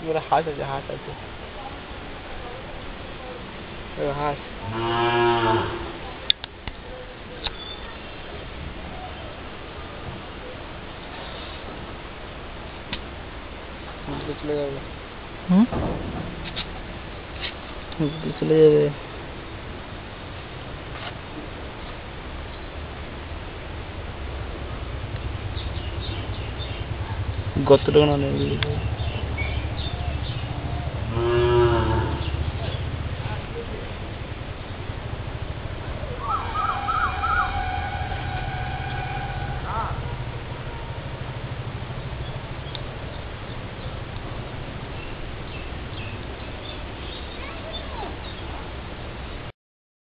এবারে হাঁস আছে, হাঁস আছে, হাঁস চলে যাবে, চলে যাবে। গর্তটা কেন নেই?